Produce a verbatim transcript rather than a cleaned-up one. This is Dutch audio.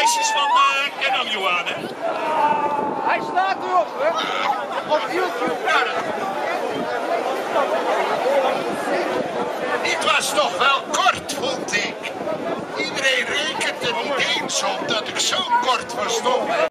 meisjes van uh, Kenan Johan, hè? Hij staat erop, hè? Op YouTube. Ja, dit was toch wel kort, vond ik. Iedereen rekent er niet eens op dat ik zo kort was, toch?